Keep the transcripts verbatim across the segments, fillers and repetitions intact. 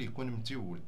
يكون متول.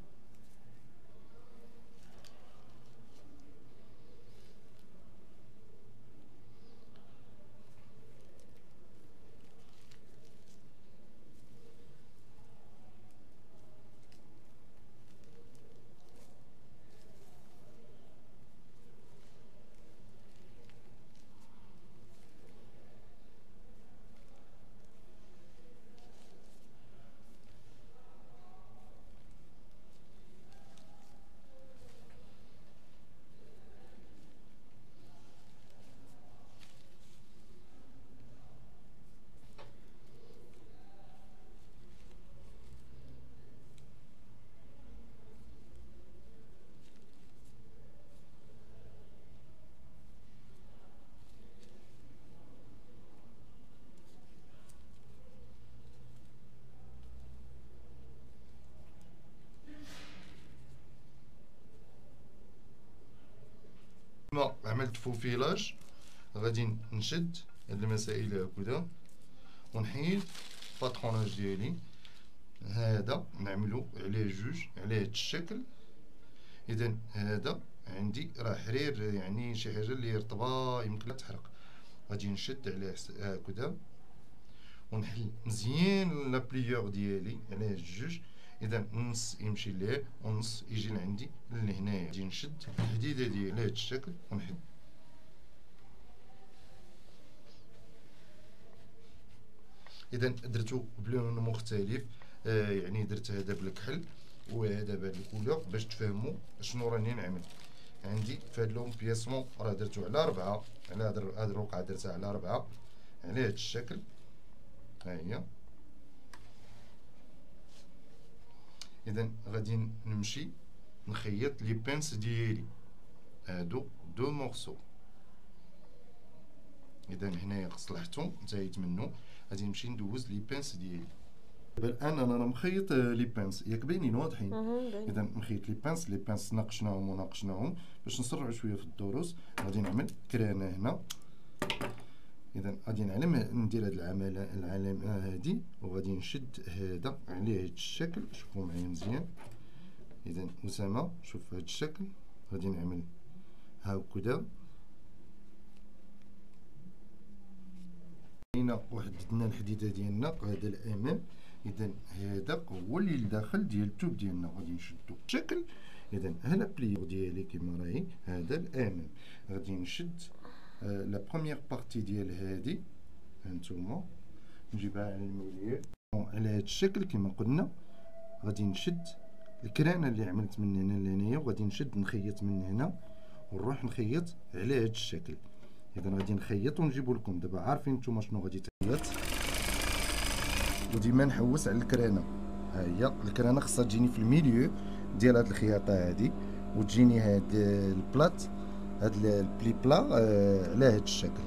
كما عملت فوفيلاج غادي نشد هاد المسائل هكذا ونحيد الباتروناج ديالي هذا نعملو عليه جوج على هاد الشكل. اذا هذا عندي راه حرير يعني شي حاجه اللي رطبه يمكن تحرق. غادي نشد عليه هكذا ونحل مزيان لا بليور ديالي على هاد الجوج. اذا نص يمشي ليه ونص يجي لعندي لهنايا. غادي نشد الحديده ديالي على هاد الشكل ونحد. اذا درتو بلون مختلف، آه يعني درت هذا بالكحل وهذا بهاد الكولور باش تفهموا شنو راني نعمل. عندي في هاد لون بياسمون راه درتو على ربعة، على هاد هاد الرقعه درتها على ربعة على هاد الشكل. ها هي. اذا غادي نمشي نخيط لي بانس ديالي هادو دو مورسو. اذا هنايا صلحتو انتهيت منه. غادي نمشي ندوز لي بانس ديالي. دابا الان انا راه مخيط لي بانس ياك باينين واضحين. اذا مخيط لي بانس لي بانس ناقشناهم وناقشناهم باش نسرعوا شويه في الدروس. غادي نعمل كرانه هنا. اذا غادي نعلم ندير هاد العماله العلامه هادي وغادي نشد هذا على هاد الشكل. شوفوا معايا مزيان. اذا اسامه شوف هاد الشكل غادي نعمل هكذا. هنا وحددنا الحديده ديالنا هذا الامام. اذا هذا هو اللي لداخل ديال التوب ديالنا غادي نشدو الشكل. اذا ها بليور ديالي كيما راهي هذا الامام. غادي نشد آه لا بروميير بارتي ديال هادي هانتوما نجيبها على الميليو على هذا الشكل كما قلنا. غادي نشد الكرانه اللي عملت من هنا لهنايا وغادي نشد نخيط من هنا ونروح نخيط على هذا الشكل. اذا غادي نخيط ونجيبو لكم دابا عارفين نتوما شنو غادي تخيط. وديما نحوس على الكرانه. ها هي الكرانه خصها تجيني في الميليو ديال هاد الخياطه هادي وتجيني هاد البلاط هاد البلي بلا آه على هاد الشكل.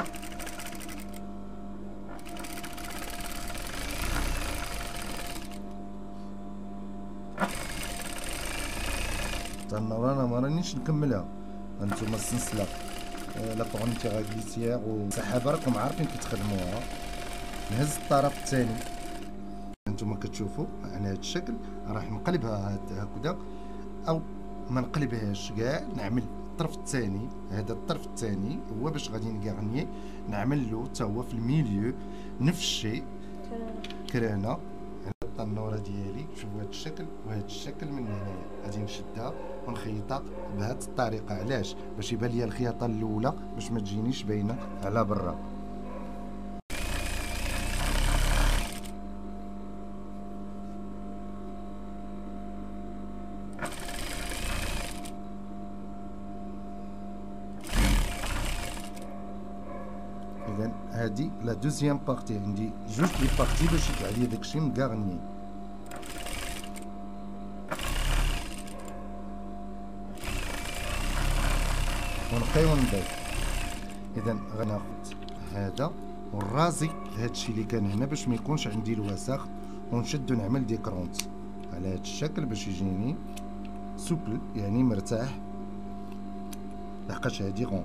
تما انا ما رانيش نكملها. هانتوما السلسله لا بورنتي غليسيير والسحابه راكم عارفين كيتخدموها. نهز الطرف الثاني هانتوما كتشوفوا على هاد الشكل راح نقلبها هكذا او ما نقلبهاش كاع. نعمل الطرف الثاني. هذا الطرف الثاني هو باش غادي نكارني نعمل له حتى هو في الميليو نفس الشيء كرانه على الطنوره ديالي. شوفوا هذا الشكل وهذا الشكل من هنايا غادي نشدها ونخيطها بهذه الطريقه. علاش؟ باش يبان ليا الخياطه الاولى باش ما تجينيش باينه على برا. اذا هادي لا دوزيام بارتي عندي جوج لي بارتي باش يطلع لي داكشي مكارني. ونبقيو نضيف. اذا غناخد هذا ونرازي هادشي اللي كان هنا باش ما يكونش عندي الوسخ ونشد ونعمل دي كرونت على هاد الشكل باش يجيني سوبل يعني مرتاح لحقاش هادي غون.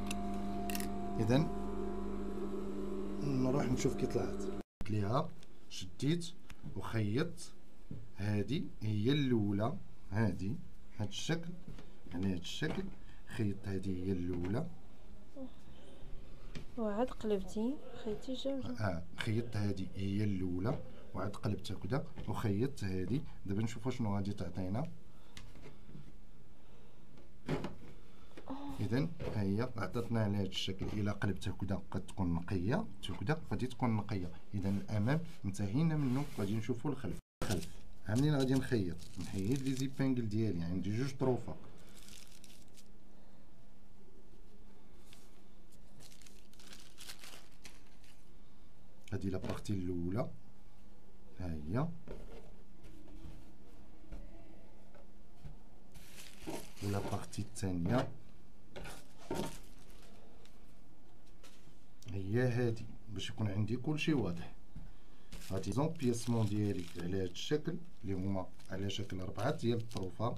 اذا نروح نشوف كي طلعت ليها. شديت وخيطت. هادي هي الاولى، هادي هاد الشكل، على هاد الشكل خيطت. هادي هي الاولى وعاد قلبتي خيطي جوجو. اه خيطت. هادي هي الاولى وعاد قلبت هكذا وخيطت هادي. دابا نشوفوا شنو غادي تعطينا. اذا ها هي عطاتنا على هذا الشكل. الا قلبت هكذا كتكون نقيه، هكذا غادي تكون نقيه. اذا الامام انتهينا منه. غادي نشوفوا الخلف. الخلف ها منين غادي نخيط، نحيد لي زيبانغل ديالي. عندي جوج طروفه. هادي لا بارتي الاولى ها هي، ولا بارتي الثانيه هي هادي، باش يكون عندي كلشي واضح. هادي زومبياسمون ديالي على هاد الشكل اللي هما على شكل ربعة ديال الطروفه.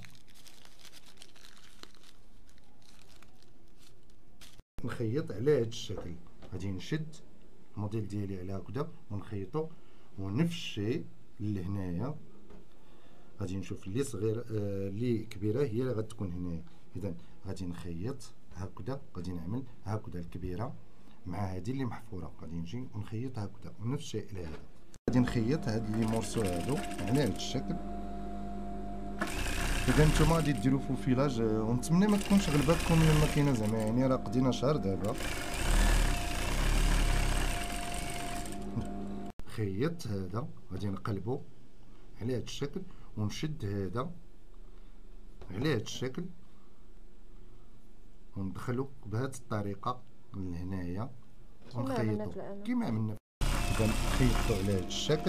نخيط على هاد الشكل. غادي نشد الموديل ديالي على هكذا ونخيطو، ونفس الشيء لهنايا. غادي نشوف اللي صغير آه اللي كبيره هي اللي غتكون هنايا. اذا غادي نخيط هكذا، غادي نعمل هكذا الكبيره مع هذه اللي محفوره. غادي نجي ونخيط هكذا ونفس الشيء لهذا. غادي نخيط هاد لي مورسو هادو على هاد الشكل. اذا نتوما غادي ديروا فوفيلاج، ونتمنى ما تكونش غلباتكم الماكينه زعما، يعني راه قضينا شهر دابا. خيطت هذا، غادي نقلبو على هاد الشكل ونشد هذا على هاد الشكل وندخلو بهاد الطريقه من هنايا ونخيطو كيما عملنا. اذا خيطتو على هاد الشكل.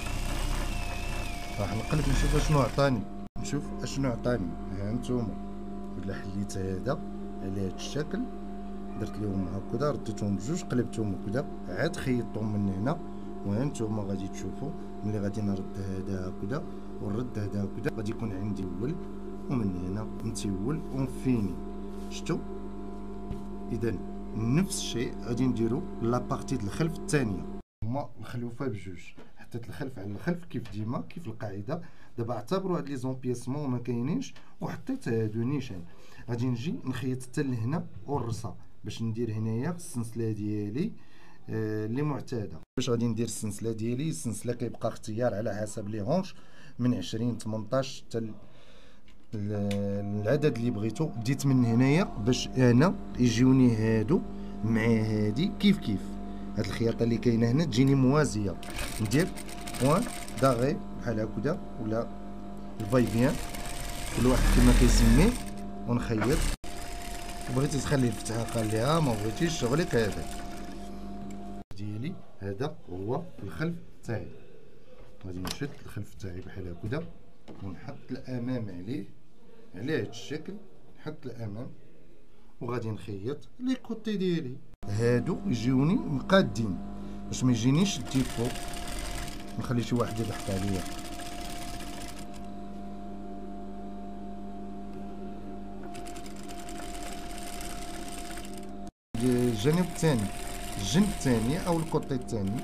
راح نقلب نشوف اشنو عطاني، نشوف اشنو عطاني. ها نتوما الا حليت هذا على هاد الشكل، درت لهم هكذا، رديتهم بجوج، قلبتهم هكذا، عاد خيطتهم من هنا. وها نتوما غادي تشوفوا ملي غادي نرد هذا هكذا ونرد هذا هكذا، غادي يكون عندي اول ومن هنا نتيول ونفيني. شفتوا؟ اذا نفس الشيء غادي نديرو لابارتي د الخلف الثانيه. هما مخلوفه بجوج، حطيت الخلف على الخلف كيف ديما كيف القاعده. دابا اعتبروا هاد لي زومبياسمون ما كاينينش وحطيت هادو نيشان. غادي نجي نخيط حتى لهنا ونرصا باش ندير هنايا السلسله ديالي اللي معتاده. باش غادي ندير السلسله ديالي، السلسله كيبقى اختيار على حسب لي هونش من عشرين ثمنطاش حتى العدد اللي بغيتو. بديت من هنايا باش انا يجيوني هادو مع هادي كيف كيف. هاد الخياطه اللي كاينه هنا تجيني موازيه. ندير بوان داغي بحال هكذا ولا الفايفيان كل واحد كما كيسميه ونخيط. بغيتي تخلي الفتحه خليها، ما بغيتيش شغلك هذا ديالي. هذا هو الخلف تاعي. غادي نشد الخلف تاعي بحال هكذا ونحط الامام عليه على هذا الشكل. نحط الامام وغادي نخيط لي كوتي ديالي. هادو يجيوني مقادين باش ما يجينيش الديب فوق. نخلي شي واحد يضحك عليا. الجانب الثاني، الجنب الثاني او الكوتي الثاني.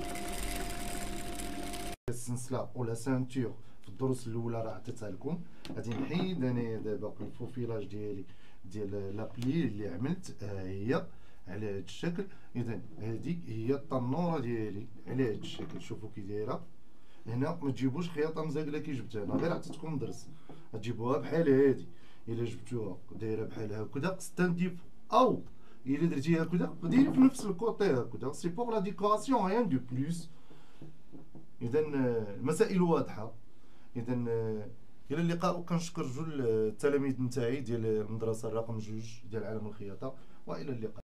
السلسله ولا سانتور في الدروس الاولى راه عطيتها لكم. غادي نحيد انايا دابا الفوفيلاج ديالي ديال لابلي اللي عملت. ها هي على هذا الشكل. اذا هذه هي الطنوره ديالي على هذا الشكل. شوفوا كي دايره. هنا ما تجيبوش خياطه مزاقله كي جبتها انا، غير عطيتكم درس. غتجيبوها بحال هذه. الا جبتوها دايره بحال هكذا ستانديب، او الا درتيها هكذا ديري في نفس الكوتي هكذا. سي بوغ لا ديكوراسيون ريان دو بلوس. اذا المسائل واضحه. اذا الى اللقاء. وكنشكر جوج التلاميذ نتاعي ديال المدرسه الرقم جوج ديال عالم الخياطه، والى اللقاء.